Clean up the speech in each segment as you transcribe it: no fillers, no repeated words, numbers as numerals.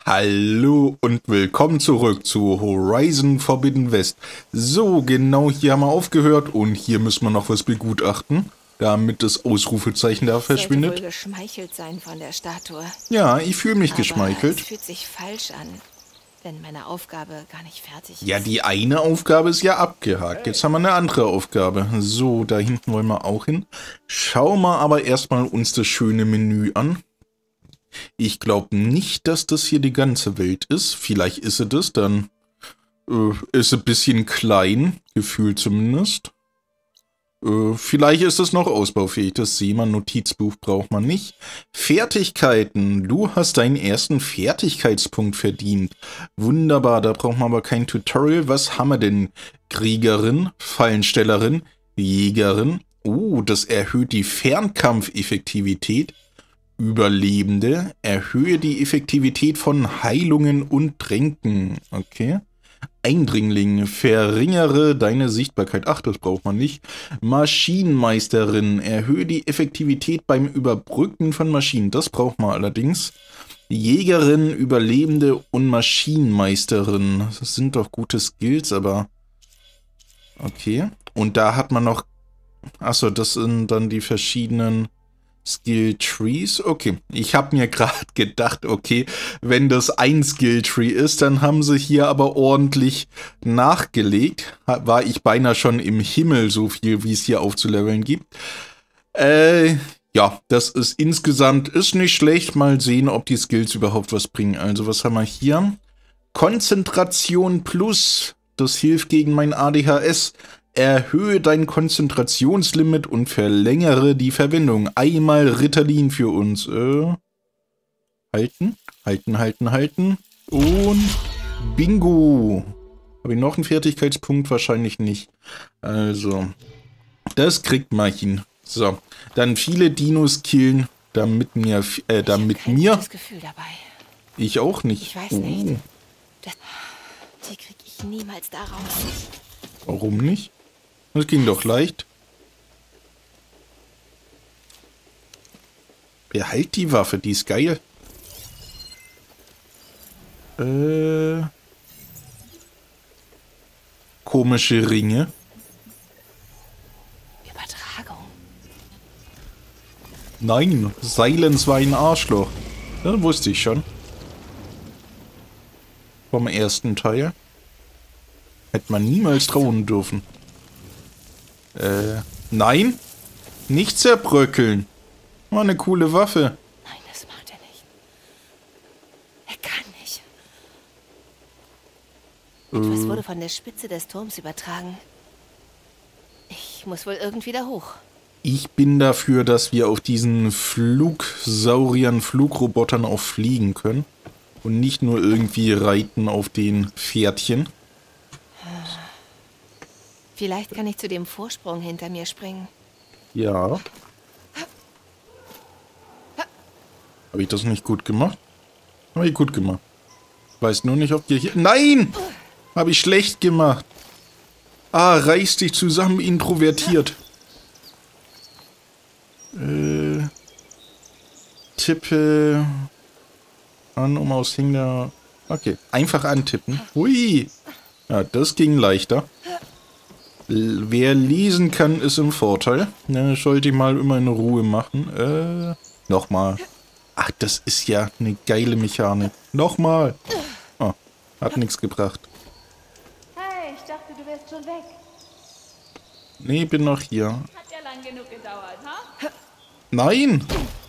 Hallo und willkommen zurück zu Horizon Forbidden West. So, genau hier haben wir aufgehört und hier müssen wir noch was begutachten, damit das Ausrufezeichen da verschwindet. Sollte wohl geschmeichelt sein von der Statue. Ja, ich fühle mich Aber geschmeichelt. es fühlt sich falsch an, wenn meine Aufgabe gar nicht fertig ist. Ja, die eine Aufgabe ist ja abgehakt. Jetzt haben wir eine andere Aufgabe. So, da hinten wollen wir auch hin. Schauen wir aber erstmal uns das schöne Menü an. Ich glaube nicht, dass das hier die ganze Welt ist. Vielleicht ist es das, dann ist es ein bisschen klein, gefühlt zumindest. Vielleicht ist es noch ausbaufähig, das sehen wir. Notizbuch braucht man nicht. Fertigkeiten. Du hast deinen ersten Fertigkeitspunkt verdient. Wunderbar, da brauchen wir aber kein Tutorial. Was haben wir denn? Kriegerin, Fallenstellerin, Jägerin. Oh, das erhöht die Fernkampfeffektivität. Überlebende. Erhöhe die Effektivität von Heilungen und Tränken. Okay. Eindringling. Verringere deine Sichtbarkeit. Ach, das braucht man nicht. Maschinenmeisterin. Erhöhe die Effektivität beim Überbrücken von Maschinen. Das braucht man allerdings. Jägerin, Überlebende und Maschinenmeisterin. Das sind doch gute Skills, aber... Okay. Und da hat man noch... Achso, das sind dann die verschiedenen... Skill Trees, okay. Ich habe mir gerade gedacht, okay, wenn das ein Skill Tree ist, dann haben sie hier aber ordentlich nachgelegt. War ich beinahe schon im Himmel, so viel wie es hier aufzuleveln gibt. Ja, das ist insgesamt, ist nicht schlecht. Mal sehen, ob die Skills überhaupt was bringen. Also, was haben wir hier? Konzentration Plus, das hilft gegen mein ADHS. Erhöhe dein Konzentrationslimit und verlängere die Verwendung. Einmal Ritalin für uns. Halten, halten, halten, halten. Und Bingo. Habe ich noch einen Fertigkeitspunkt? Wahrscheinlich nicht. Also, das kriegt man hin. So, dann viele Dinos killen, damit mir... damit mir... Das Gefühl dabei. Ich auch nicht. Ich weiß nicht. Die krieg ich niemals da raus. Warum nicht? Das ging doch leicht. Behalt die Waffe, die ist geil. Komische Ringe. Übertragung. Nein, Silence war ein Arschloch. Das wusste ich schon. Vom ersten Teil. Hätte man niemals trauen dürfen. Nein. Nicht zerbröckeln. War eine coole Waffe. Nein, das macht er nicht. Er kann nicht. Etwas wurde von der Spitze des Turms übertragen. Ich muss wohl irgendwie da hoch. Ich bin dafür, dass wir auf diesen Flugsauriern, Flugrobotern auch fliegen können. Und nicht nur irgendwie reiten auf den Pferdchen. Vielleicht kann ich zu dem Vorsprung hinter mir springen. Ja. Habe ich das nicht gut gemacht? Habe ich gut gemacht. Weiß nur nicht, ob ihr hier... Nein! Habe ich schlecht gemacht. Ah, reiß dich zusammen, introvertiert. Tippe an, um aus Hinger... Okay, einfach antippen. Hui! Ja, das ging leichter. Wer lesen kann, ist im Vorteil. Ne, sollte ich mal immer in Ruhe machen. Nochmal. Ach, das ist ja eine geile Mechanik. Nochmal. Oh, hat nichts gebracht. Hey, ich dachte, du wärst schon weg. Nee, bin noch hier. Hat ja lang genug gedauert, ha? Nein!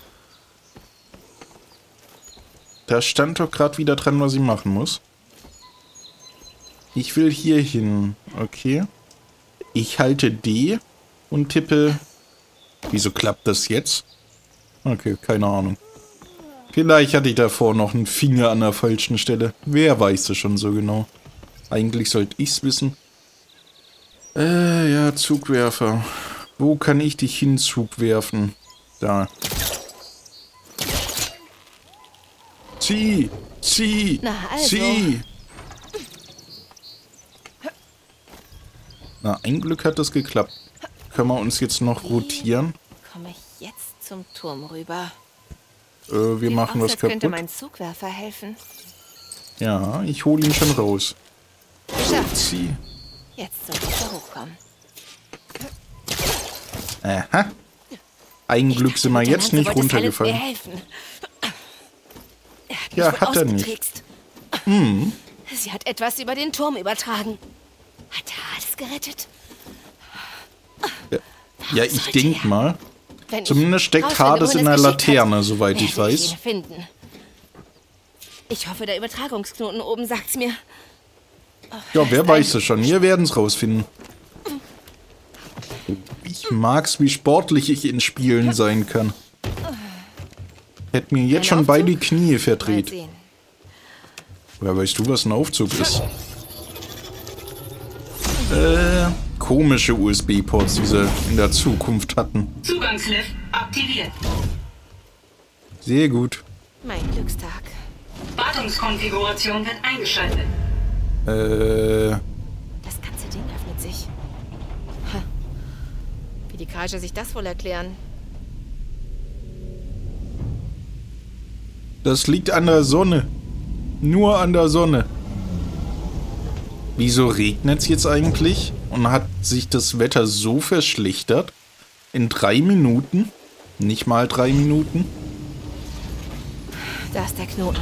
Da stand doch gerade wieder dran, was ich machen muss. Ich will hier hin. Okay. Ich halte D und tippe... Wieso klappt das jetzt? Okay, keine Ahnung. Vielleicht hatte ich davor noch einen Finger an der falschen Stelle. Wer weiß es schon so genau. Eigentlich sollte ich's wissen. Ja, Zugwerfer. Wo kann ich dich hin, Zug werfen? Da. Zieh! Zieh! Na, also. Zieh! Na, ein Glück hat das geklappt. Können wir uns jetzt noch rotieren? Komme ich jetzt zum Turm rüber? Wir machen was Könnte kaputt. mein Zugwerfer helfen. Ja, ich hole ihn schon raus. Geschafft. Sie. Jetzt sollte ich da hochkommen. Aha. Ein Glück sind wir jetzt nicht runtergefallen. Mir helfen. Ja, hat er nicht. Sie hat etwas über den Turm übertragen. Hat er alles gerettet? Ja, ich denke mal. Wenn Zumindest steckt rausfinde, Hades wohin in es der geschickt hat, Laterne, soweit ich werde weiß. ihn finden. Ich hoffe, der Übertragungsknoten oben sagt's mir. Ja, wer weiß es schon. Wir werden es rausfinden. Ich mag's, wie sportlich ich in Spielen sein kann. Hätte mir jetzt schon beide Knie Mal verdreht. sehen. Woher weißt du, was ein Aufzug ist? Komische USB-Ports, die sie in der Zukunft hatten. Zugangslift aktiviert. Sehr gut. Mein Glückstag. Wartungskonfiguration wird eingeschaltet. Das ganze Ding öffnet sich. Ha. Wie die Kreischer sich das wohl erklären? Das liegt an der Sonne. Nur an der Sonne. Wieso regnet es jetzt eigentlich? Und hat sich das Wetter so verschlechtert? In 3 Minuten? Nicht mal 3 Minuten? Da ist der Knoten.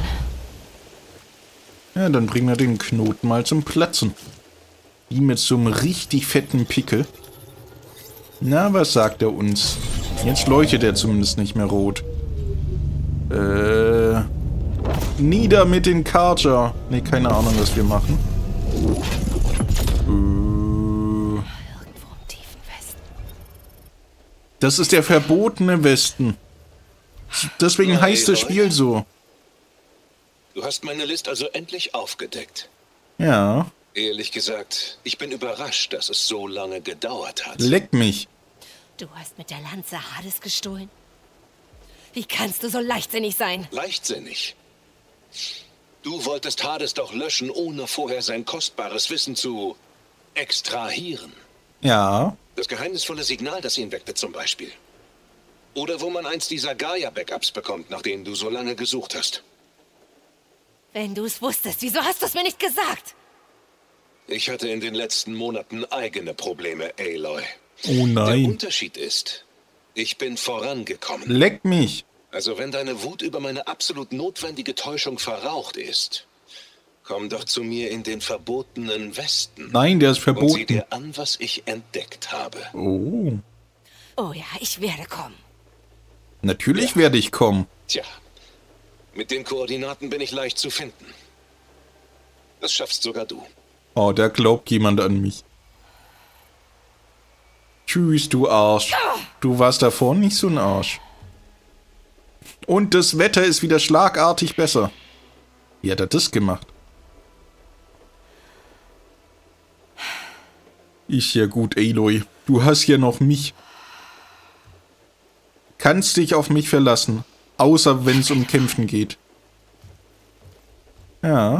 Ja, dann bringen wir den Knoten mal zum Platzen. Wie mit so einem richtig fetten Pickel. Na, was sagt er uns? Jetzt leuchtet er zumindest nicht mehr rot. Nieder mit den Karcher. Ne, keine Ahnung, was wir machen. Irgendwo im tiefen Westen. Das ist der verbotene Westen. Deswegen heißt das Spiel so. Du hast meine List also endlich aufgedeckt. Ja. Ehrlich gesagt, ich bin überrascht, dass es so lange gedauert hat. Leck mich. Du hast mit der Lanze Hades gestohlen? Wie kannst du so leichtsinnig sein? Leichtsinnig. Du wolltest Hades doch löschen, ohne vorher sein kostbares Wissen zu extrahieren. Ja. Das geheimnisvolle Signal, das ihn weckte zum Beispiel. Oder wo man eins dieser Gaia-Backups bekommt, nach denen du so lange gesucht hast. Wenn du es wusstest, wieso hast du es mir nicht gesagt? Ich hatte in den letzten Monaten eigene Probleme, Aloy. Oh Der nein. Unterschied ist, ich bin vorangekommen. Leck mich. Also wenn deine Wut über meine absolut notwendige Täuschung verraucht ist, komm doch zu mir in den verbotenen Westen. Nein, der ist Und sieh verboten. dir an, was ich entdeckt habe. Oh. Oh ja, ich werde kommen. Natürlich werde ich kommen. Tja, mit den Koordinaten bin ich leicht zu finden. Das schaffst sogar du. Oh, da glaubt jemand an mich. Tschüss, du Arsch. Du warst davor nicht so ein Arsch. Und das Wetter ist wieder schlagartig besser. Wie hat er das gemacht? Ist ja gut, Aloy. Du hast ja noch mich. Kannst dich auf mich verlassen. Außer wenn es um Kämpfen geht. Ja.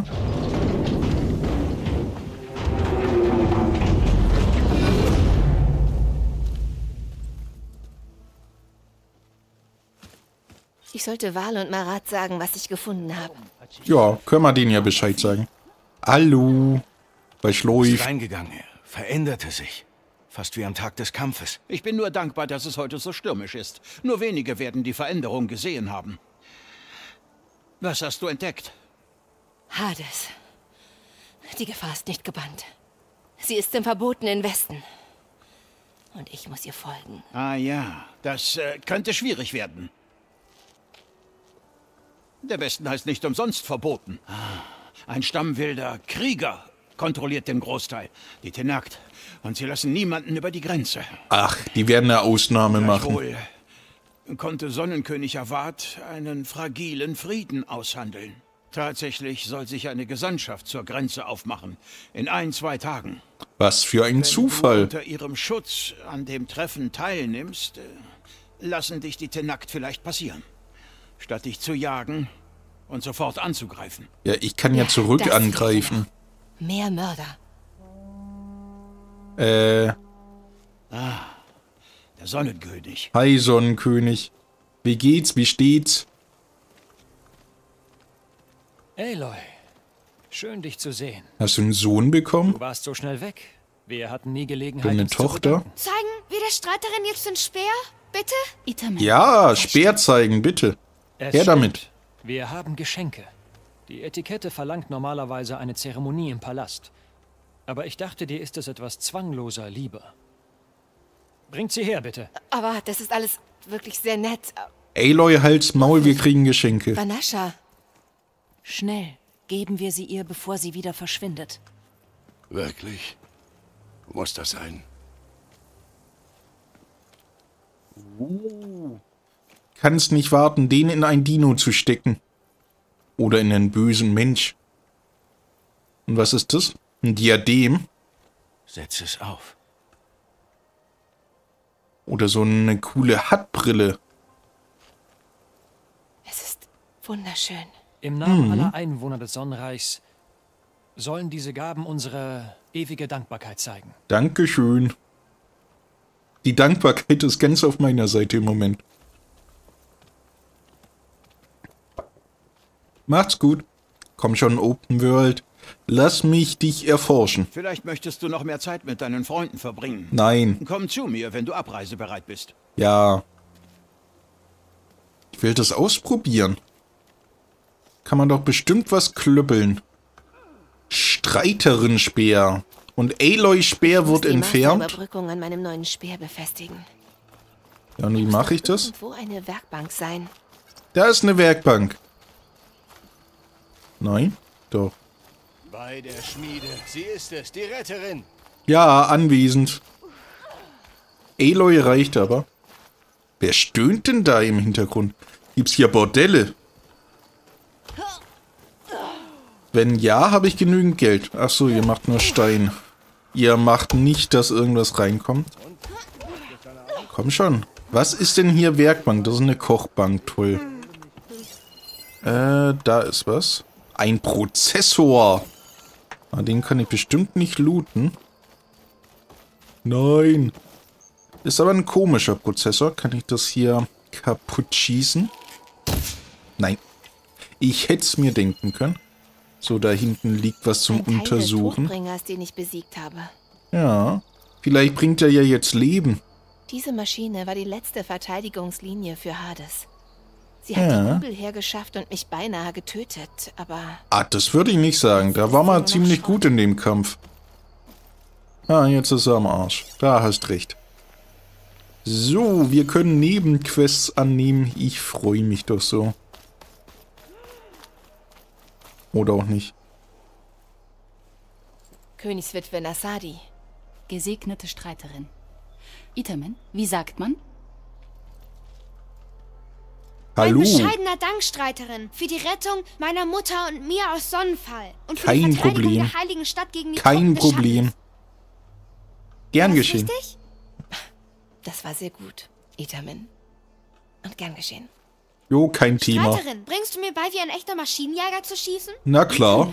Ich sollte Val und Marat sagen, was ich gefunden habe. Ja, können wir denen ja Bescheid sagen. Hallo. Was Ist läuft? reingegangen, veränderte sich. Fast wie am Tag des Kampfes. Ich bin nur dankbar, dass es heute so stürmisch ist. Nur wenige werden die Veränderung gesehen haben. Was hast du entdeckt? Hades. Die Gefahr ist nicht gebannt. Sie ist im verbotenen Westen. Und ich muss ihr folgen. Ah ja, das könnte schwierig werden. Der Westen heißt nicht umsonst verboten. Ein Stamm wilder Krieger kontrolliert den Großteil. Die Tenakt. Und sie lassen niemanden über die Grenze. Ach, die werden eine Ausnahme machen. Gleichwohl konnte Sonnenkönig Avad einen fragilen Frieden aushandeln. Tatsächlich soll sich eine Gesandtschaft zur Grenze aufmachen. In 1-2 Tagen. Was für ein Wenn du Zufall. unter ihrem Schutz an dem Treffen teilnimmst, lassen dich die Tenakt vielleicht passieren. Statt dich zu jagen und sofort anzugreifen. Ja, ich kann ja zurück das angreifen. Mehr Mörder. Der Sonnenkönig. Hi Sonnenkönig. Wie geht's? Wie steht's? Aloy, Schön, dich zu sehen. Hast du einen Sohn bekommen? Du warst so schnell weg. Wir hatten nie Gelegenheit, Oder eine uns zu Tochter? bedanken. Zeigen wir der Streiterin jetzt den Speer? Bitte? Itamen. Ja, Speer zeigen, bitte. Es Her stimmt. damit. Wir haben Geschenke. Die Etikette verlangt normalerweise eine Zeremonie im Palast. Aber ich dachte, dir ist es etwas zwangloser lieber. Bringt sie her, bitte. Aber das ist alles wirklich sehr nett. Aloy, Hals, Maul, wir kriegen Geschenke. Vanasha, Schnell. Geben wir sie ihr, bevor sie wieder verschwindet. Wirklich? Muss das sein? Kannst nicht warten, den in ein Dino zu stecken. Oder in einen bösen Mensch. Und was ist das? Ein Diadem? Setz es auf. Oder so eine coole Hattbrille. es ist wunderschön. Im Namen aller Einwohner des Sonnenreichs sollen diese Gaben unsere ewige Dankbarkeit zeigen. Dankeschön. Die Dankbarkeit ist ganz auf meiner Seite im Moment. Macht's gut. Komm schon, Open World. Lass mich dich erforschen. Vielleicht möchtest du noch mehr Zeit mit deinen Freunden verbringen. Nein. Komm zu mir, wenn du abreisebereit bist. Ja. Ich will das ausprobieren. Kann man doch bestimmt was klüppeln. Streiterin-Speer. Und Aloy-Speer wird Die entfernt. Masterüberbrückung an meinem neuen Speer befestigen. Ja, und wie mache ich das? Irgendwo eine Werkbank sein. Da ist eine Werkbank. Nein? Doch. Bei der Schmiede. Sie ist es, die Retterin. Ja, anwesend. Aloy reicht aber. Wer stöhnt denn da im Hintergrund? Gibt's hier Bordelle? Wenn ja, habe ich genügend Geld. Ach so, ihr macht nur Stein. Ihr macht nicht, dass irgendwas reinkommt. Komm schon. Was ist denn hier Werkbank? Das ist eine Kochbank. Toll. Da ist was. Ein Prozessor. Ah, den kann ich bestimmt nicht looten. Nein. Ist aber ein komischer Prozessor. Kann ich das hier kaputt schießen? Nein. Ich hätte es mir denken können. So, da hinten liegt was zum Ein Teil des Untersuchen. Todbringers, den ich besiegt habe. Ja. Vielleicht bringt er ja jetzt Leben. Diese Maschine war die letzte Verteidigungslinie für Hades. Sie hat Ja. die Kugel hergeschafft und mich beinahe getötet, aber Ah, das würde ich nicht sagen. Da war man ziemlich gut in dem Kampf. Ah, jetzt ist er am Arsch. Da hast recht. So, wir können Nebenquests annehmen. Ich freue mich doch so. Oder auch nicht. Königswitwe Nasadi. Gesegnete Streiterin. Itamen, wie sagt man? Hallo. Ein bescheidener Dank, Streiterin, für die Rettung meiner Mutter und mir aus Sonnenfall. Und für Kein die Verteidigung Problem. der heiligen Stadt gegen die Kein Truppen des Problem. Schattens. Gern War das geschehen. richtig? Das war sehr gut, Itamen. Und gern geschehen. Jo, kein Thema. Streiterin, bringst du mir bei, wie ein echter Maschinenjäger zu schießen? Na klar.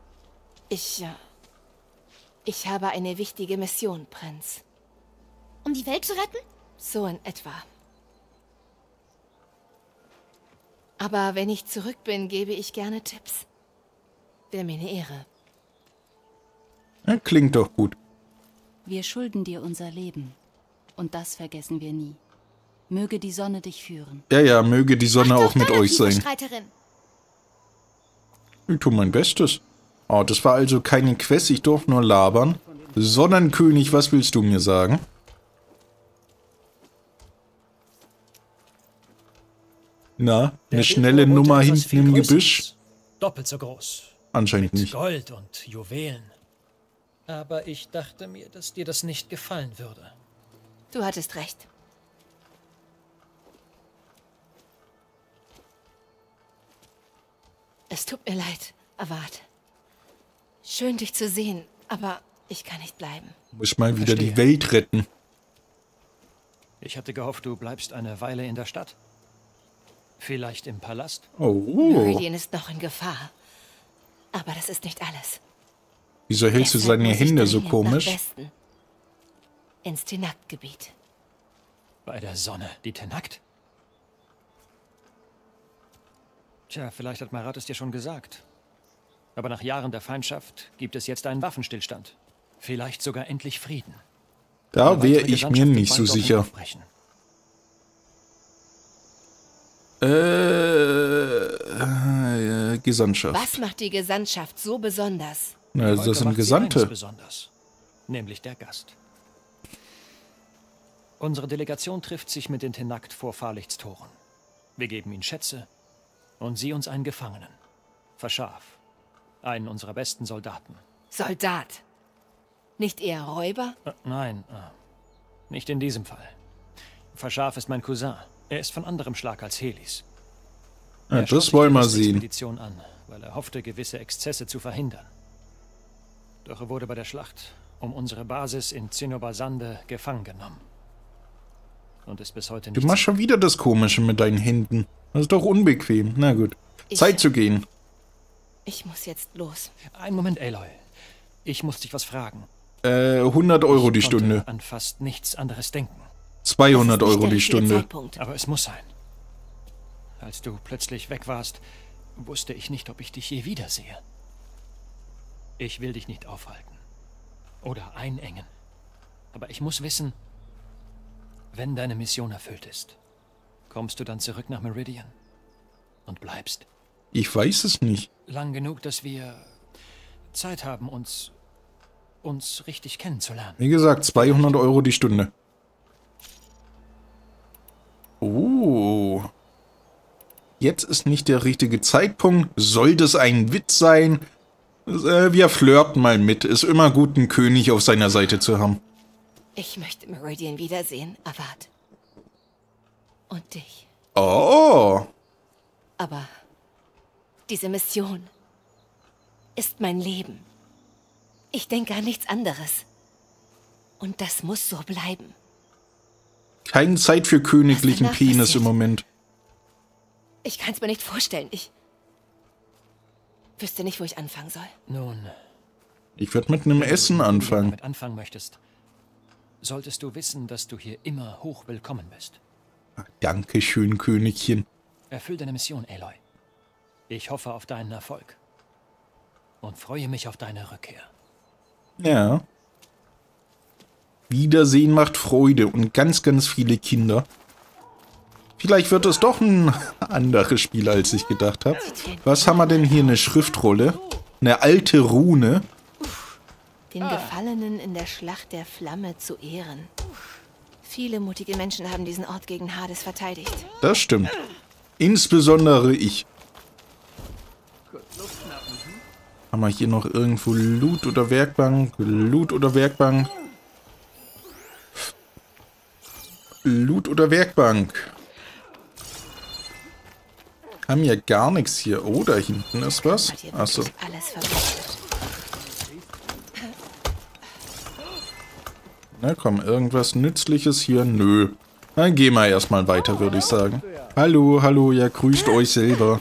Ich habe eine wichtige Mission, Prinz. Um die Welt zu retten? So in etwa. Aber wenn ich zurück bin, gebe ich gerne Tipps. Wäre mir eine Ehre. Ja, klingt doch gut. Wir schulden dir unser Leben. Und das vergessen wir nie. Möge die Sonne dich führen. Ja, ja, möge die Sonne Ach, auch doch, mit dann, euch liebe sein. Streiterin. Ich tue mein Bestes. Oh, das war also keine Quest, ich durfte nur labern. Sonnenkönig, was willst du mir sagen? Na, eine schnelle Nummer hinten im Gebüsch? Doppelt so groß. Anscheinend Mit nicht. Gold und Juwelen. Aber ich dachte mir, dass dir das nicht gefallen würde. Du hattest recht. Es tut mir leid, Awad. Schön, dich zu sehen, aber ich kann nicht bleiben. Muss mal wieder die Verstehe. Welt retten. Ich hatte gehofft, du bleibst eine Weile in der Stadt. Vielleicht im Palast? Oh. Meridian ist noch in Gefahr. Aber das ist nicht alles. Wieso hältst du Deshalb seine muss ich Hände so dringend komisch? Nach Westen. Ins Tenakt-Gebiet. Bei der Sonne, die Tenakt? Tja, vielleicht hat Marat es dir schon gesagt. Aber nach Jahren der Feindschaft gibt es jetzt einen Waffenstillstand. Vielleicht sogar endlich Frieden. Da wäre ich mir nicht so sicher. Gesandtschaft. Was macht die Gesandtschaft so besonders? Na, das sind Gesandte. Besonders, nämlich der Gast. Unsere Delegation trifft sich mit den Tenakt vor Fahrlichtstoren. Wir geben ihnen Schätze und sie uns einen Gefangenen. Verschaf. Einen unserer besten Soldaten. Soldat? Nicht eher Räuber? Nein, nicht in diesem Fall. Verschaf ist mein Cousin. Er ist von anderem Schlag als Helis. Ja, das wollen wir sehen. Expedition an, weil er hoffte, gewisse Exzesse zu verhindern. Doch er wurde bei der Schlacht um unsere Basis in Zinobasande gefangen genommen. Und ist bis heute nicht. Du machst schon wieder das Komische mit deinen Händen. Das ist doch unbequem. Na gut. Zeit zu gehen. Ich muss jetzt los. Einen Moment, Aloy. Ich muss dich was fragen. 100 Euro die Stunde. Ich konnte an fast nichts anderes denken. 200 Euro die Stunde. Aber es muss sein. Als du plötzlich weg warst, wusste ich nicht, ob ich dich je wiedersehe. Ich will dich nicht aufhalten. Oder einengen. Aber ich muss wissen, wenn deine Mission erfüllt ist, kommst du dann zurück nach Meridian und bleibst? Ich weiß es nicht. Lang genug, dass wir Zeit haben, uns richtig kennenzulernen. Wie gesagt, 200 Euro die Stunde. Oh. Jetzt ist nicht der richtige Zeitpunkt. Soll das ein Witz sein? Wir flirten mal mit. Ist immer gut, einen König auf seiner Seite zu haben. Ich möchte Meridian wiedersehen, Avad. Und dich. Oh. Aber diese Mission ist mein Leben. Ich denke an nichts anderes. Und das muss so bleiben. Keine Zeit für königlichen Penis im Moment. Ich kann es mir nicht vorstellen. Ich wüsste nicht, wo ich anfangen soll. Nun. Ich werde mit einem Essen anfangen. Wenn du damit anfangen möchtest, solltest du wissen, dass du hier immer hoch willkommen bist. Dankeschön, Königchen. Erfüll deine Mission, Aloy. Ich hoffe auf deinen Erfolg. Und freue mich auf deine Rückkehr. Ja. Wiedersehen macht Freude und ganz, ganz viele Kinder. Vielleicht wird es doch ein anderes Spiel, als ich gedacht habe. Was haben wir denn hier? Eine Schriftrolle? Eine alte Rune? Den Gefallenen in der Schlacht der Flamme zu ehren. Viele mutige Menschen haben diesen Ort gegen Hades verteidigt. Das stimmt. Insbesondere ich. Haben wir hier noch irgendwo Loot oder Werkbank? Loot oder Werkbank? Loot oder Werkbank? Haben ja gar nichts hier. Oh, da hinten ist was. Achso. Na komm, irgendwas Nützliches hier? Nö. Dann gehen wir erstmal weiter, würde ich sagen. Hallo, hallo, ja, grüßt euch selber.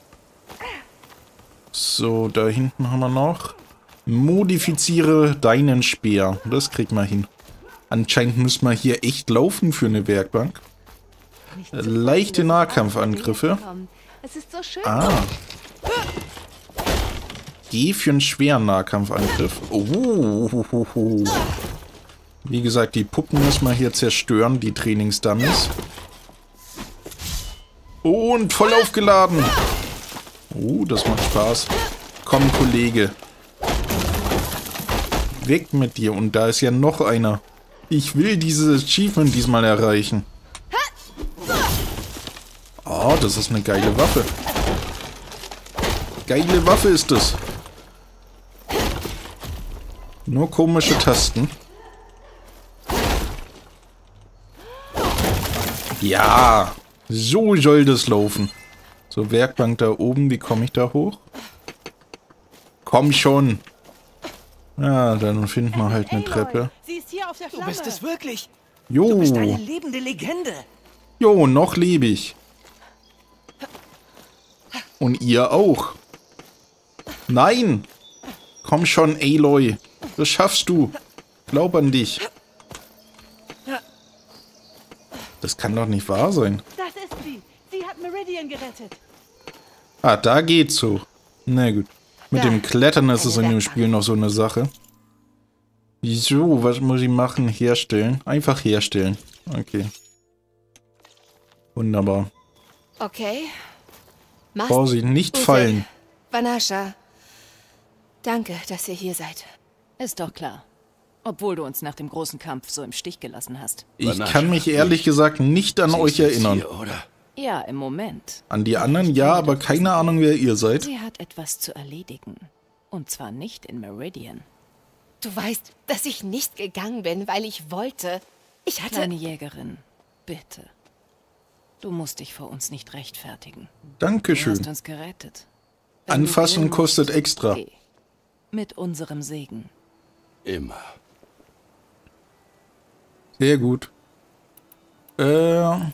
So, da hinten haben wir noch. Modifiziere deinen Speer. Das kriegen wir hin. Anscheinend müssen wir hier echt laufen für eine Werkbank. Leichte Nahkampfangriffe. Ah. Geh für einen schweren Nahkampfangriff. Oh. Wie gesagt, die Puppen müssen wir hier zerstören, die Trainingsdummies. Und voll aufgeladen. Oh, das macht Spaß. Komm, Kollege. Weg mit dir. Und da ist ja noch einer. Ich will dieses Achievement diesmal erreichen. Oh, das ist eine geile Waffe. Geile Waffe ist es. Nur komische Tasten. Ja, so soll das laufen. So, Werkbank da oben, wie komme ich da hoch? Komm schon. Ja, dann finden wir halt eine Treppe. Sie ist hier auf der Flamme. Du bist es wirklich. Jo. Du bist eine lebende Legende. Jo, noch lebe ich. Und ihr auch. Nein. Komm schon, Aloy. Das schaffst du. Glaub an dich. Das kann doch nicht wahr sein. Das ist sie. Sie hat Meridian gerettet. Ah, da geht's so. Na gut. Mit dem Klettern ist es in dem Spiel noch so eine Sache. Wieso? Was muss ich machen? Herstellen. Einfach herstellen. Okay. Wunderbar. Okay. Vorsicht, nicht fallen. Vanasha, danke, dass ihr hier seid. Ist doch klar. Obwohl du uns nach dem großen Kampf so im Stich gelassen hast. Ich kann mich ehrlich gesagt nicht an euch erinnern. Hier, oder? Ja, im Moment. An die anderen ja, aber keine Ahnung, wer ihr seid. Sie hat etwas zu erledigen. Und zwar nicht in Meridian. Du weißt, dass ich nicht gegangen bin, weil ich wollte. Ich hatte... Kleine Jägerin, bitte. Du musst dich vor uns nicht rechtfertigen. Dankeschön. Du hast uns gerettet. Anfassen kostet extra. Geh. Mit unserem Segen. Immer. Sehr gut. Ihr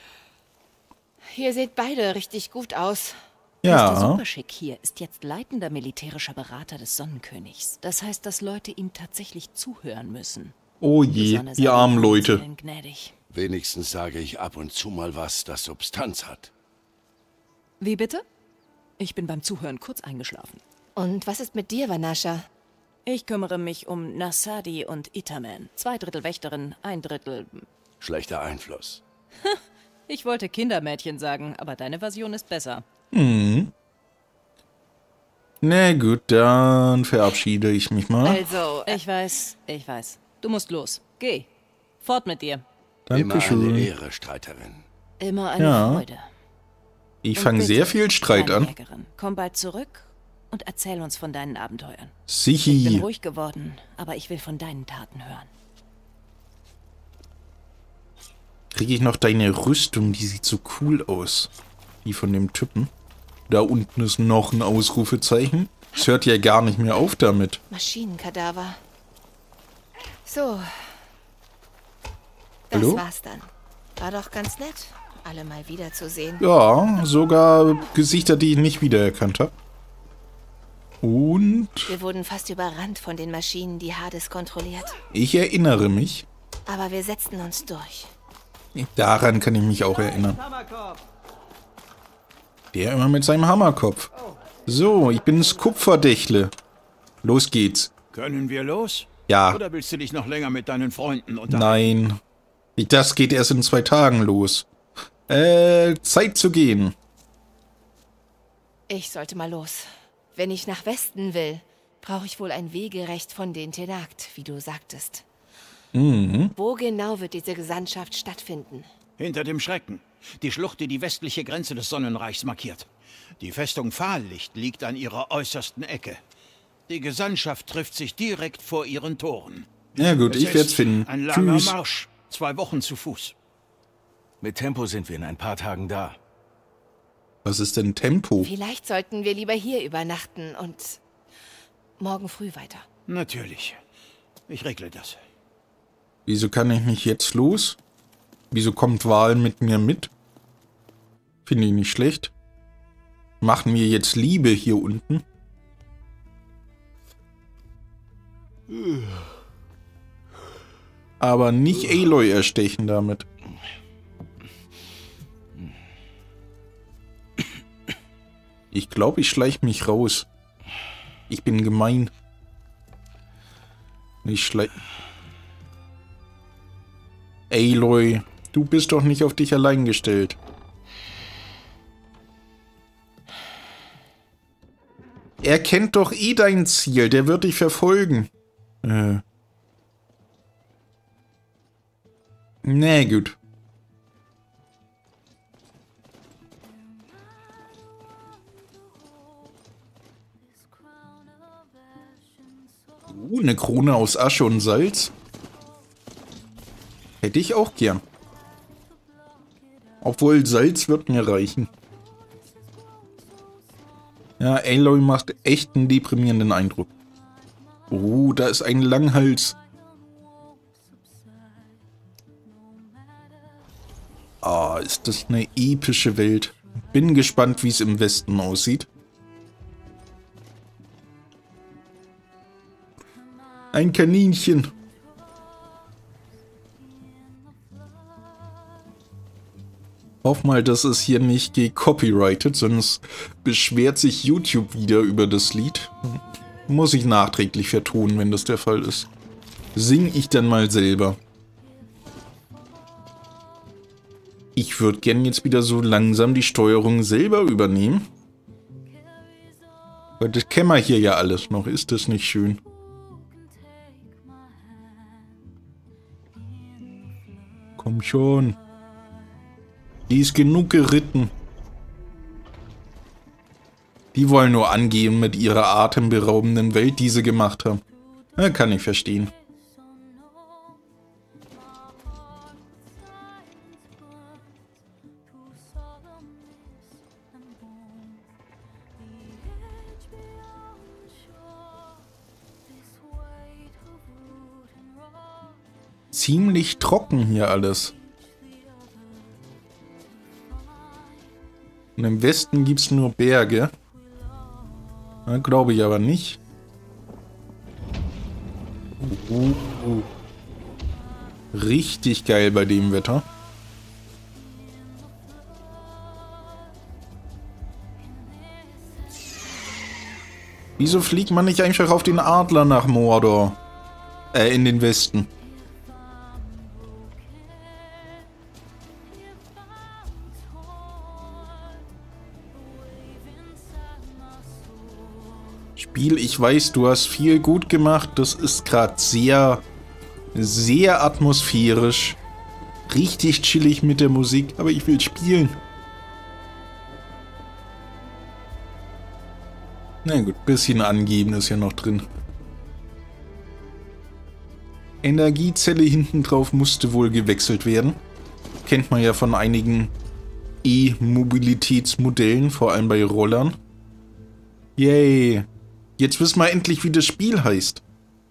seht beide richtig gut aus. Mr. Ja. Superschick hier ist jetzt leitender militärischer Berater des Sonnenkönigs. Das heißt, dass Leute ihm tatsächlich zuhören müssen. Oh je, die armen Leute. Gnädig. Wenigstens sage ich ab und zu mal was, das Substanz hat. Wie bitte? Ich bin beim Zuhören kurz eingeschlafen. Und was ist mit dir, Vanasha? Ich kümmere mich um Nasadi und Itaman. 2/3 Wächterin, 1/3... Schlechter Einfluss. Ich wollte Kindermädchen sagen, aber deine Version ist besser. Hm. Na gut, dann verabschiede ich mich mal. Also, ich weiß. Du musst los. Geh. Fort mit dir. Dankeschön. Immer eine Ehre, Streiterin. Immer eine Freude. Ich fange sehr viel Streit an. Jägerin, komm bald zurück und erzähl uns von deinen Abenteuern. Sichi. Ich bin ruhig geworden, aber ich will von deinen Taten hören. Kriege ich noch deine Rüstung? Die sieht so cool aus. Die von dem Typen. Da unten ist noch ein Ausrufezeichen. Es hört ja gar nicht mehr auf damit. Maschinenkadaver. So. Das Hallo? war's dann. War doch ganz nett, alle mal wiederzusehen. Ja, sogar Gesichter, die ich nicht wiedererkannt habe. Und Wir wurden fast überrannt von den Maschinen, die Hades kontrolliert. ich erinnere mich. Aber wir setzten uns durch. Daran kann ich mich auch erinnern. Der immer mit seinem Hammerkopf. So, ich bin's Kupferdächle. Los geht's. Können wir los? Ja. Oder willst du dich noch länger mit deinen Freunden unterhalten? Nein. Das geht erst in 2 Tagen los. Zeit zu gehen. Ich sollte mal los. Wenn ich nach Westen will, brauche ich wohl ein Wegerecht von den Tenakt, wie du sagtest. Mhm. Wo genau wird diese Gesandtschaft stattfinden? Hinter dem Schrecken. Die Schlucht, die die westliche Grenze des Sonnenreichs markiert. Die Festung Fahllicht liegt an ihrer äußersten Ecke. Die Gesandtschaft trifft sich direkt vor ihren Toren. Ja gut, Es ich werd's ist finden. Ein langer Tschüss. Marsch. 2 Wochen zu Fuß. Mit Tempo sind wir in ein paar Tagen da. Was ist denn Tempo? Vielleicht sollten wir lieber hier übernachten und morgen früh weiter. Natürlich. Ich regle das. Wieso kann ich nicht jetzt los? Wieso kommt Wahl mit mir mit? Finde ich nicht schlecht. Machen wir jetzt Liebe hier unten? Aber nicht Aloy erstechen damit. Ich glaube, ich schleich mich raus. Ich bin gemein. Ich schleich... Aloy, du bist doch nicht auf dich allein gestellt. Er kennt doch eh dein Ziel, der wird dich verfolgen. Na gut. Eine Krone aus Asche und Salz. Hätte ich auch gern. Obwohl Salz wird mir reichen. Ja, Aloy macht echt einen deprimierenden Eindruck. Oh, da ist ein Langhals. Ah, ist das eine epische Welt. Bin gespannt, wie es im Westen aussieht. Ein Kaninchen. Hoff mal, das ist hier nicht gecopyrighted, sonst beschwert sich YouTube wieder über das Lied. Muss ich nachträglich vertonen, wenn das der Fall ist. Sing ich dann mal selber. Ich würde gern jetzt wieder so langsam die Steuerung selber übernehmen. Weil das kennen wir hier ja alles noch. Ist das nicht schön? Komm schon. Die ist genug geritten. Die wollen nur angeben mit ihrer atemberaubenden Welt, die sie gemacht haben. Ja, kann ich verstehen. Ziemlich trocken hier alles. Und im Westen gibt es nur Berge. Glaube ich aber nicht. Richtig geil bei dem Wetter. Wieso fliegt man nicht einfach auf den Adler nach Mordor? In den Westen. Spiel, ich weiß, du hast viel gut gemacht. Das ist gerade sehr, sehr atmosphärisch. Richtig chillig mit der Musik, aber ich will spielen. Na gut, bisschen angeben ist ja noch drin. Energiezelle hinten drauf musste wohl gewechselt werden. Kennt man ja von einigen E-Mobilitätsmodellen, vor allem bei Rollern. Yay! Jetzt wissen wir endlich, wie das Spiel heißt.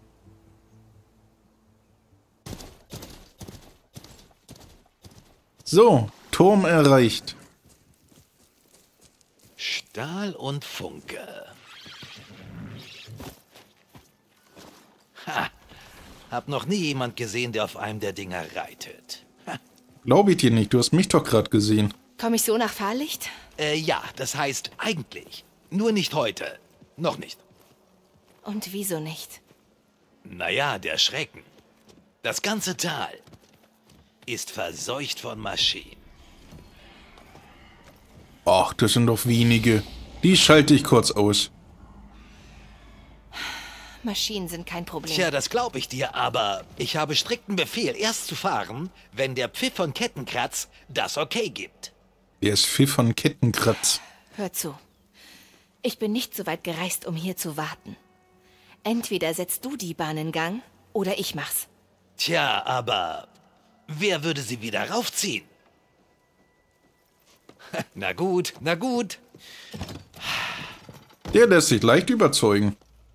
So, Turm erreicht. Stahl und Funke. Ha! Hab noch nie jemand gesehen, der auf einem der Dinger reitet. Glaube ich dir nicht, du hast mich doch gerade gesehen. Komme ich so nach Fahrlicht? Ja, das heißt eigentlich. Nur nicht heute. Noch nicht. Und wieso nicht? Naja, der Schrecken. Das ganze Tal ist verseucht von Maschinen. Ach, das sind doch wenige. Die schalte ich kurz aus. Maschinen sind kein Problem. Tja, das glaube ich dir, aber ich habe strikten Befehl, erst zu fahren, wenn der Pfiff von Kettenkratz das Okay gibt. Wer ist Pfiff von Kettenkratz? Hör zu. Ich bin nicht so weit gereist, um hier zu warten. Entweder setzt du die Bahn in Gang, oder ich mach's. Tja, aber wer würde sie wieder raufziehen? Na gut, na gut. Der lässt sich leicht überzeugen.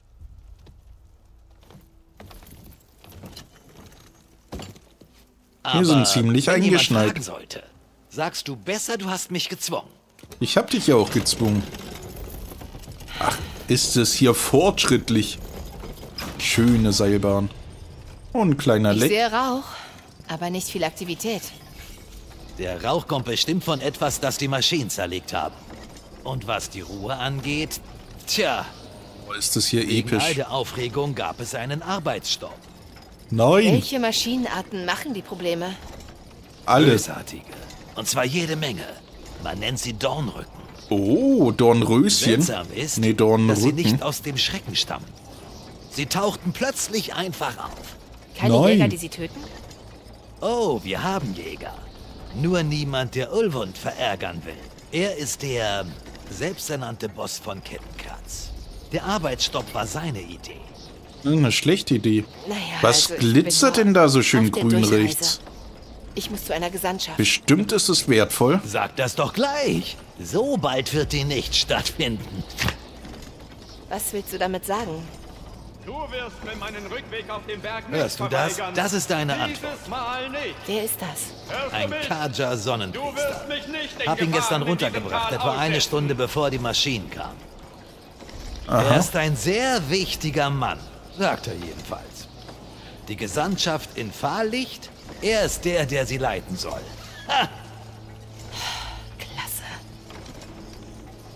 Aber wir sind ziemlich wenn eingeschneit. Jemand fragen sollte, sagst du besser, du hast mich gezwungen. Ich hab dich ja auch gezwungen. Ach, ist es hier fortschrittlich. Schöne Seilbahn. Und ein kleiner Ich Leck. sehe Rauch, aber nicht viel Aktivität. Der Rauch kommt bestimmt von etwas, das die Maschinen zerlegt haben. Und was die Ruhe angeht, tja. Ist das hier wegen episch. all der Aufregung gab es einen Arbeitsstopp. Nein. Welche Maschinenarten machen die Probleme? Alle. Bösartige. Und zwar jede Menge. Man nennt sie Dornrücken. Oh, Dornröschen. Seltsam ist, Nee, dass sie Dornrücken. nicht aus dem Schrecken stammen. Sie tauchten plötzlich einfach auf. Keine Nein. Jäger, die sie töten? Oh, wir haben Jäger. Nur niemand, der Ulvund verärgern will. Er ist der selbsternannte Boss von Kettenkratz. Der Arbeitsstopp war seine Idee. Eine schlechte Idee. Naja, Was also ich bin glitzert nur denn da so schön auf der grün Durchreise. rechts? Ich muss zu einer Gesandtschaft. Bestimmt ist es wertvoll. Sag das doch gleich. So bald wird die nicht stattfinden. Was willst du damit sagen? Du wirst mir meinen Rückweg auf dem Berg nicht Hörst du das? verweigern. Das ist deine Antwort. Dieses Mal nicht. Wer ist das? Hörst du Ein mich? Kaja Du Sonnenpriester. wirst mich nicht in Hab ihn Gefahr gestern mit diesem runtergebracht, Tal etwa eine aussetzen. Stunde bevor die Maschinen kamen. Aha. Er ist ein sehr wichtiger Mann, sagt er jedenfalls. Die Gesandtschaft in Fahrlicht, er ist der, der sie leiten soll. Ha!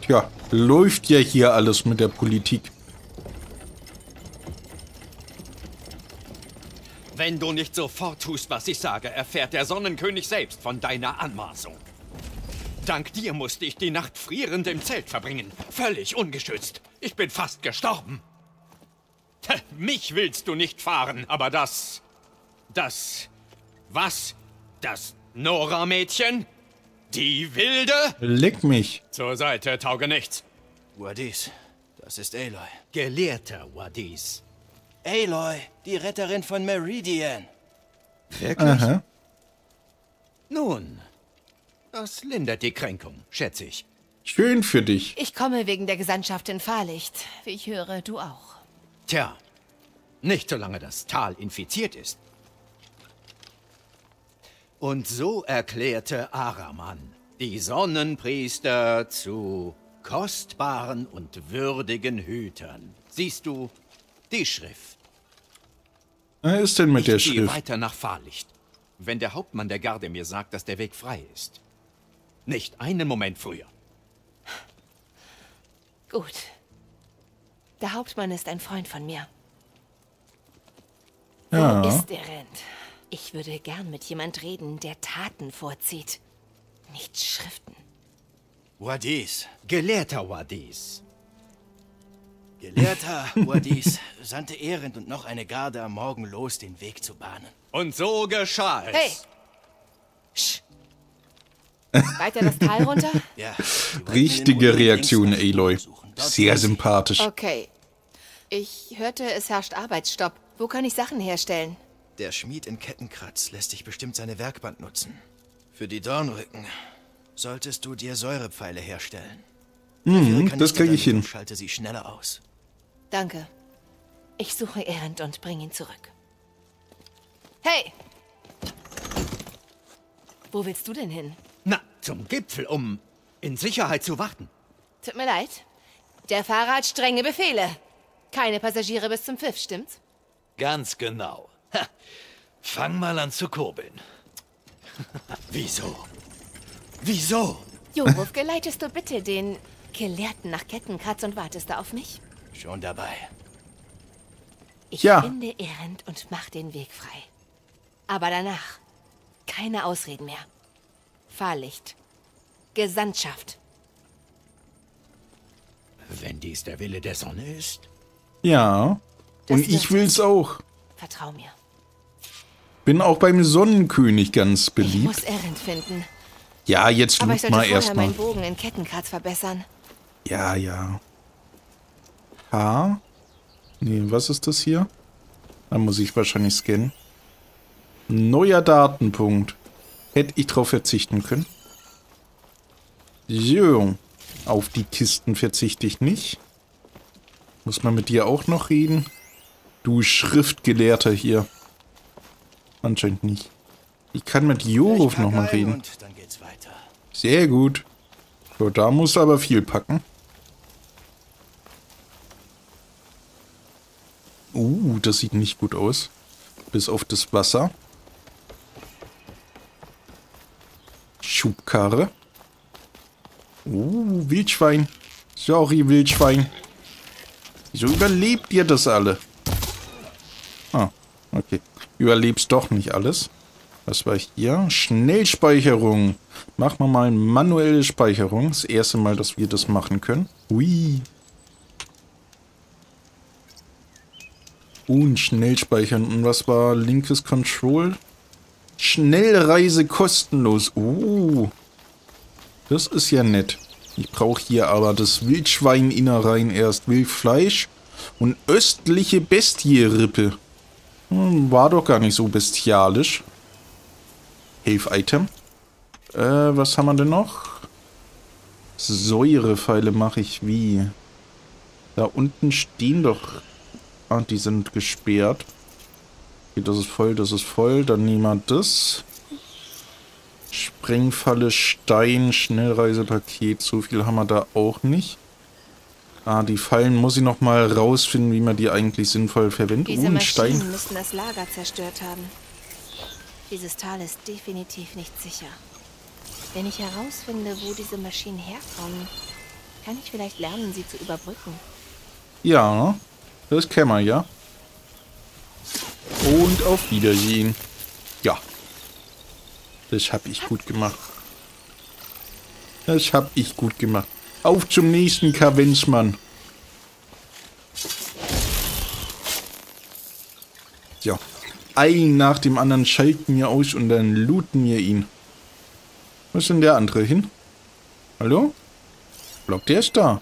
Tja, läuft ja hier alles mit der Politik. Wenn du nicht sofort tust, was ich sage, erfährt der Sonnenkönig selbst von deiner Anmaßung. Dank dir musste ich die Nacht frierend im Zelt verbringen. Völlig ungeschützt. Ich bin fast gestorben. Mich willst du nicht fahren, aber das Nora-Mädchen? Die Wilde? Leck mich. Zur Seite, Taugenichts. Wadis, das ist Aloy. Gelehrter Wadis. Aloy, die Retterin von Meridian. Wirklich? Aha. Nun, das lindert die Kränkung, schätze ich. Schön für dich. Ich komme wegen der Gesandtschaft in Fahrlicht. Wie ich höre, du auch. Tja, nicht solange das Tal infiziert ist. Und so erklärte Araman die Sonnenpriester zu kostbaren und würdigen Hütern. Siehst du die Schrift? Was ist denn mit der Ich gehe Schrift? weiter nach Fahrlicht, wenn der Hauptmann der Garde mir sagt, dass der Weg frei ist. Nicht einen Moment früher. Gut. Der Hauptmann ist ein Freund von mir. Ja. Wo ist Erend? Ich würde gern mit jemand reden, der Taten vorzieht, nicht Schriften. Wadis. Gelehrter Wadis. Gelehrter Wadis sandte Erend und noch eine Garde am Morgen los, den Weg zu bahnen. Und so geschah es. Hey! Sch. Weiter das Tal runter? Ja. Richtige Reaktion, Aloy. Sehr sympathisch. Okay. Ich hörte, es herrscht Arbeitsstopp. Wo kann ich Sachen herstellen? Der Schmied in Kettenkratz lässt sich bestimmt seine Werkbank nutzen. Für die Dornrücken solltest du dir Säurepfeile herstellen. Das kriege ich hin. Schalte sie schneller aus. Danke. Ich suche Erend und bringe ihn zurück. Hey! Wo willst du denn hin? Na, zum Gipfel, um in Sicherheit zu warten. Tut mir leid. Der Fahrer hat strenge Befehle. Keine Passagiere bis zum Pfiff, stimmt's? Ganz genau. Ha. Fang mal an zu kurbeln. Wieso? Wieso? Joruf, geleitest du bitte den Gelehrten nach Kettenkratz und wartest du auf mich? Schon dabei. Ich Ja. finde Erend und mach den Weg frei. Aber danach keine Ausreden mehr. Fahrlicht. Gesandtschaft. Wenn dies der Wille der Sonne ist? Ja. Und Das ich wird will's auch. Vertrau mir. Bin auch beim Sonnenkönig ganz Ich beliebt. muss Erend finden. Ja, jetzt Aber ich loot sollte mal vorher erstmal. meinen Bogen in Kettenkratz verbessern. Ja, ja. H? Nee, was ist das hier? Da muss ich wahrscheinlich scannen. Neuer Datenpunkt. Hätte ich drauf verzichten können. So. Auf die Kisten verzichte ich nicht. Muss man mit dir auch noch reden? Du Schriftgelehrter hier. Anscheinend nicht. Ich kann mit Joruf noch mal reden. Und dann geht's weiter. Sehr gut. So, da musst du aber viel packen. Das sieht nicht gut aus. Bis auf das Wasser. Schubkarre. Wildschwein. Sorry, Wildschwein. Wieso überlebt ihr das alle? Ah, okay. Überlebst doch nicht alles. Was war hier? Schnellspeicherung. Machen wir mal manuelle Speicherung. Das erste Mal, dass wir das machen können. Hui. Und schnell speichern. Und was war linkes Control? Schnellreise kostenlos. Das ist ja nett. Ich brauche hier aber das Wildschwein-Innereien erst. Wildfleisch und östliche Bestierippe. War doch gar nicht so bestialisch. Hilf-Item. Was haben wir denn noch? Säurepfeile mache ich wie? Da unten stehen doch... Ah, die sind gesperrt. Okay, das ist voll, das ist voll. Dann nehmen wir das. Sprengfalle, Stein, Schnellreisepaket. So viel haben wir da auch nicht. Ah, die Fallen muss ich noch mal rausfinden, wie man die eigentlich sinnvoll verwendet. Diese Ein Maschinen Stein. müssen das Lager zerstört haben. Dieses Tal ist definitiv nicht sicher. Wenn ich herausfinde, wo diese Maschinen herkommen, Kann ich vielleicht lernen, sie zu überbrücken? Ja, das kennen wir, ja. Und auf Wiedersehen. Ja. Das habe ich gut gemacht. Das habe ich gut gemacht. Auf zum nächsten Kavenzmann. Ja. Ein nach dem anderen schalten wir aus und dann looten wir ihn. Was ist denn der andere hin? Hallo? Ich glaube, der ist da.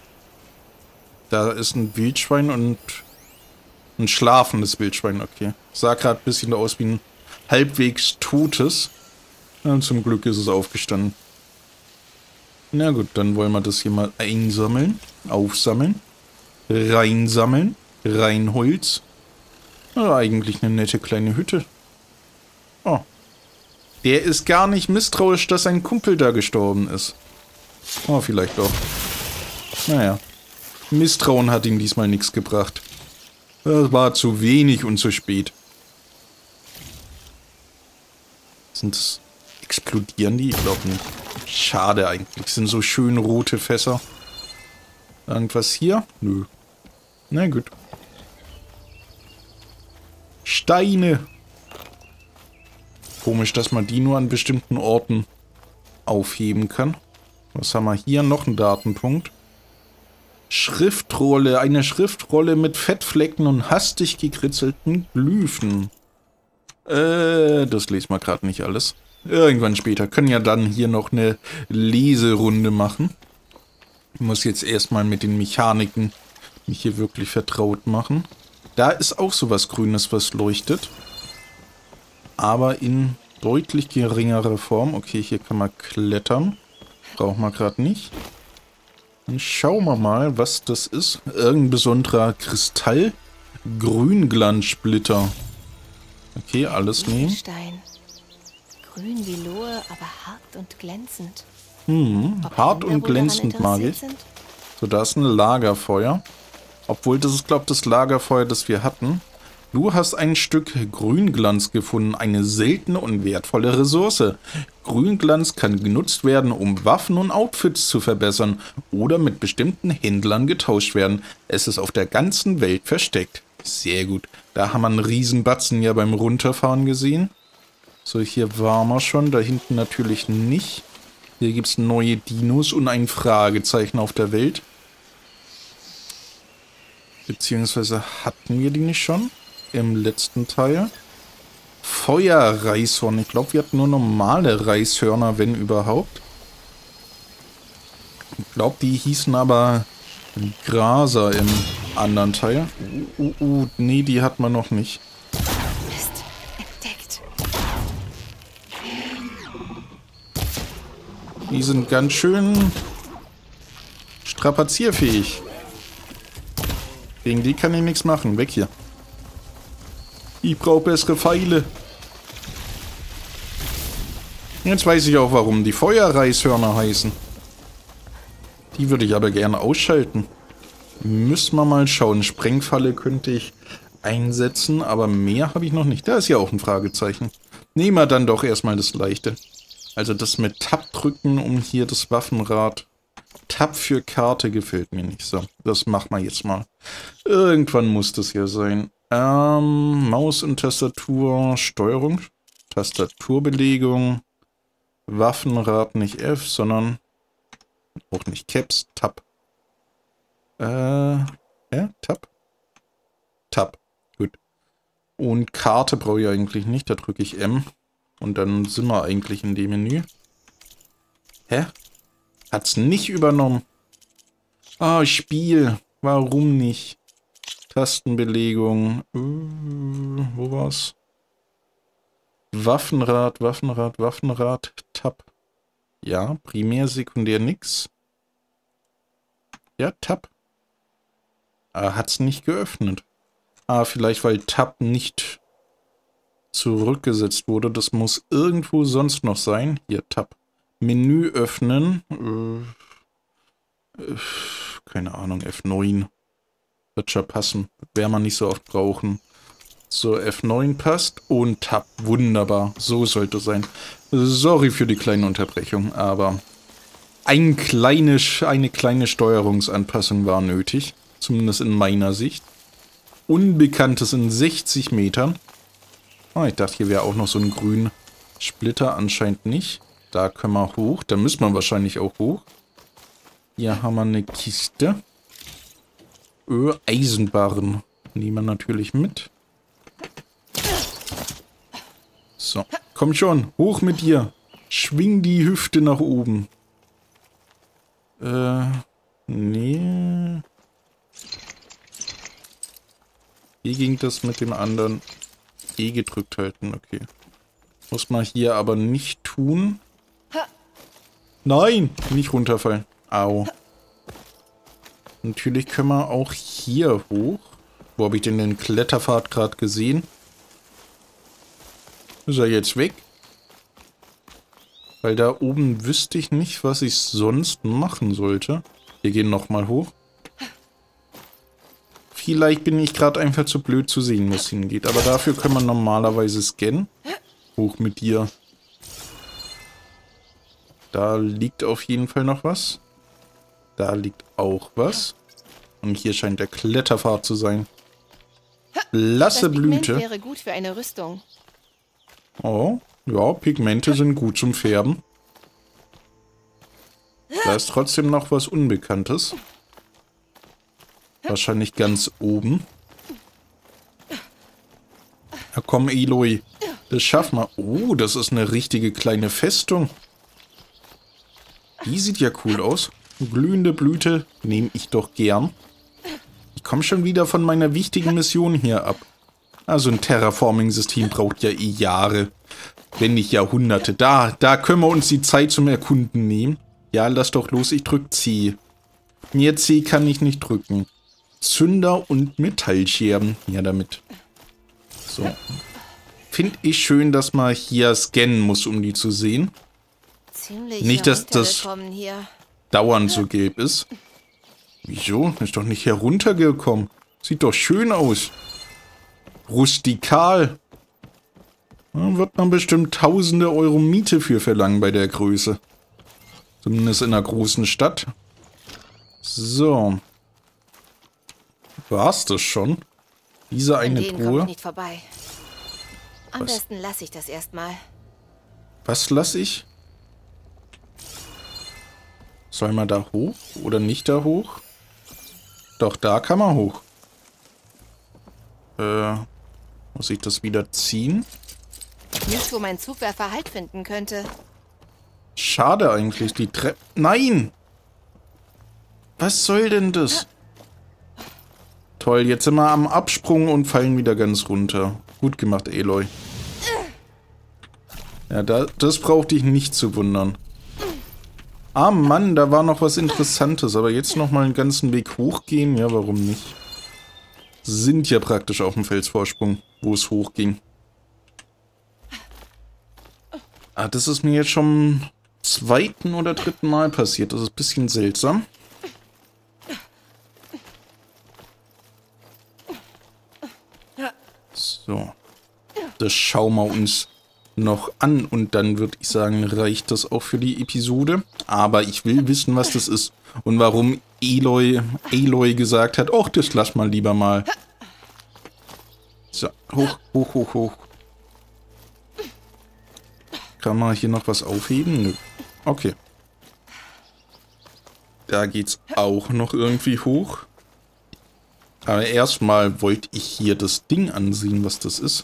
Da ist ein Wildschwein und ein schlafendes Wildschwein, okay. Sah gerade ein bisschen aus wie ein halbwegs totes. Ja, zum Glück ist es aufgestanden. Na gut, dann wollen wir das hier mal einsammeln, aufsammeln, reinsammeln, Reinholz. Ja, eigentlich eine nette kleine Hütte. Oh. Der ist gar nicht misstrauisch, dass sein Kumpel da gestorben ist. Oh, vielleicht doch. Naja. Misstrauen hat ihm diesmal nichts gebracht. Das war zu wenig und zu spät. Sind das... Explodieren die? Ich glaube nicht. Schade eigentlich. Sind so schön rote Fässer. Irgendwas hier? Nö. Na gut. Steine. Komisch, dass man die nur an bestimmten Orten aufheben kann. Was haben wir hier? Noch ein Datenpunkt. Schriftrolle. Eine Schriftrolle mit Fettflecken und hastig gekritzelten Glyphen. Das lesen wir gerade nicht alles. Irgendwann später. Können ja dann hier noch eine Leserunde machen. Ich muss jetzt erstmal mit den Mechaniken mich hier wirklich vertraut machen. Da ist auch sowas Grünes, was leuchtet. Aber in deutlich geringerer Form. Okay, hier kann man klettern. Brauchen wir gerade nicht. Dann schauen wir mal, was das ist. Irgendein besonderer Kristall. Grünglanzsplitter. Okay, alles nehmen. Stein. Grün wie Lohe, aber hart und glänzend. Hart und glänzend mag ich. So, da ist ein Lagerfeuer. Obwohl, das ist, glaube ich, das Lagerfeuer, das wir hatten. Du hast ein Stück Grünglanz gefunden. Eine seltene und wertvolle Ressource. Grünglanz kann genutzt werden, um Waffen und Outfits zu verbessern oder mit bestimmten Händlern getauscht werden. Es ist auf der ganzen Welt versteckt. Sehr gut. Da haben wir einen Riesenbatzen ja beim Runterfahren gesehen. So, hier waren wir schon. Da hinten natürlich nicht. Hier gibt es neue Dinos und ein Fragezeichen auf der Welt. Beziehungsweise hatten wir die nicht schon? Im letzten Teil. Feuerreishorn. Ich glaube, wir hatten nur normale Reishörner, wenn überhaupt. Ich glaube, die hießen aber Graser im anderen Teil. Nee, die hat man noch nicht. Mist, entdeckt. Die sind ganz schön strapazierfähig. Gegen die kann ich nichts machen. Weg hier. Ich brauche bessere Pfeile. Jetzt weiß ich auch, warum die Feuerreishörner heißen. Die würde ich aber gerne ausschalten. Müssen wir mal schauen. Sprengfalle könnte ich einsetzen, aber mehr habe ich noch nicht. Da ist ja auch ein Fragezeichen. Nehmen wir dann doch erstmal das Leichte. Also das mit Tab drücken, um hier das Waffenrad. Tab für Karte gefällt mir nicht. So, das machen wir jetzt mal. Irgendwann muss das ja sein. Maus und Tastatur, Steuerung, Tastaturbelegung, Waffenrad nicht F, sondern auch nicht Caps, Tab. Tab? Tab, gut. Und Karte brauche ich eigentlich nicht, da drücke ich M. Und dann sind wir eigentlich in dem Menü. Hä? Hat's nicht übernommen. Ah, Spiel. Warum nicht? Tastenbelegung. Wo war's? Waffenrad, Waffenrad, Waffenrad, Tab. Ja, primär, sekundär nix. Ja, Tab. Hat's nicht geöffnet. Vielleicht weil Tab nicht zurückgesetzt wurde. Das muss irgendwo sonst noch sein. Hier, Tab. Menü öffnen. Keine Ahnung, F9. Wird schon passen. Werden wir nicht so oft brauchen. So, F9 passt und Tab. Wunderbar. So sollte es sein. Sorry für die kleine Unterbrechung, aber eine kleine Steuerungsanpassung war nötig. Zumindest in meiner Sicht. Unbekanntes in 60 Metern. Ah, ich dachte, hier wäre auch noch so ein grüner Splitter. Anscheinend nicht. Da können wir hoch. Da müssen wir wahrscheinlich auch hoch. Hier haben wir eine Kiste. Eisenbarren. Nehmen wir natürlich mit. So, komm schon. Hoch mit dir. Schwing die Hüfte nach oben. Nee. Wie ging das mit dem anderen? E gedrückt halten, okay. Muss man hier aber nicht tun. Nein, nicht runterfallen. Au. Natürlich können wir auch hier hoch. Wo habe ich denn den Kletterpfad gerade gesehen? Ist er jetzt weg? Weil da oben wüsste ich nicht, was ich sonst machen sollte. Wir gehen nochmal hoch. Vielleicht bin ich gerade einfach zu blöd zu sehen, wo es hingeht. Aber dafür können wir normalerweise scannen. Hoch mit dir. Da liegt auf jeden Fall noch was. Da liegt auch was. Und hier scheint der Kletterpfad zu sein. Blasse Blüte. Das wäre gut für eine Rüstung. Oh, ja, Pigmente sind gut zum Färben. Da ist trotzdem noch was Unbekanntes. Wahrscheinlich ganz oben. Na komm, Eloy. Das schaffen wir. Oh, das ist eine richtige kleine Festung. Die sieht ja cool aus. Glühende Blüte nehme ich doch gern. Ich komme schon wieder von meiner wichtigen Mission hier ab. Also ein Terraforming-System braucht ja eh Jahre, wenn nicht Jahrhunderte. Da können wir uns die Zeit zum Erkunden nehmen. Ja, lass doch los, ich drück C. Mehr C kann ich nicht drücken. Zünder und Metallscherben. Ja, damit. So. Finde ich schön, dass man hier scannen muss, um die zu sehen. Ziemlich nicht, dass das hier dauernd so gelb ist. Wieso? Ist doch nicht heruntergekommen. Sieht doch schön aus. Rustikal. Da wird man bestimmt tausende Euro Miete für verlangen bei der Größe. Zumindest in einer großen Stadt. So. War's das schon? Diese eine Truhe. Nicht vorbei. Am besten lasse ich das erstmal. Was lasse ich? Soll man da hoch oder nicht da hoch? Doch, da kann man hoch. Muss ich das wieder ziehen? Nicht, wo mein Zugwerfer Halt finden könnte. Schade eigentlich, die Treppe... Nein! Was soll denn das? Toll, jetzt sind wir am Absprung und fallen wieder ganz runter. Gut gemacht, Eloy. Ja, das brauchte ich nicht zu wundern. Ah Mann, da war noch was Interessantes. Aber jetzt nochmal einen ganzen Weg hochgehen? Ja, warum nicht? Sind ja praktisch auf dem Felsvorsprung, wo es hochging. Ah, das ist mir jetzt schon zweiten oder dritten Mal passiert. Das ist ein bisschen seltsam. So. Das schauen wir uns noch an und dann würde ich sagen, reicht das auch für die Episode. Aber ich will wissen, was das ist und warum Eloy gesagt hat, ach, das lass mal lieber mal. So, hoch, hoch, hoch, hoch. Kann man hier noch was aufheben? Nö. Okay. Da geht's auch noch irgendwie hoch. Aber erstmal wollte ich hier das Ding ansehen, was das ist.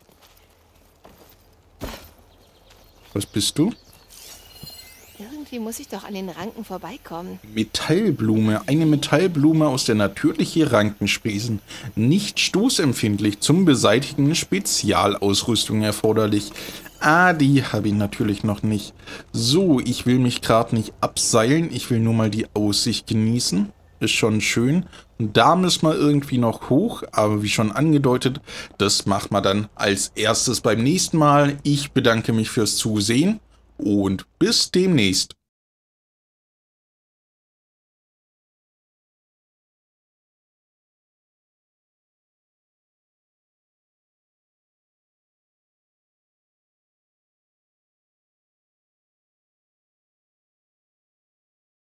Was bist du? Irgendwie muss ich doch an den Ranken vorbeikommen. Metallblume. Eine Metallblume aus der natürlichen Rankenspesen. Nicht stoßempfindlich, zum Beseitigen Spezialausrüstung erforderlich. Ah, die habe ich natürlich noch nicht. So, ich will mich gerade nicht abseilen. Ich will nur mal die Aussicht genießen. Ist schon schön. Und da müssen wir irgendwie noch hoch. Aber wie schon angedeutet, das machen wir dann als erstes beim nächsten Mal. Ich bedanke mich fürs Zusehen und bis demnächst.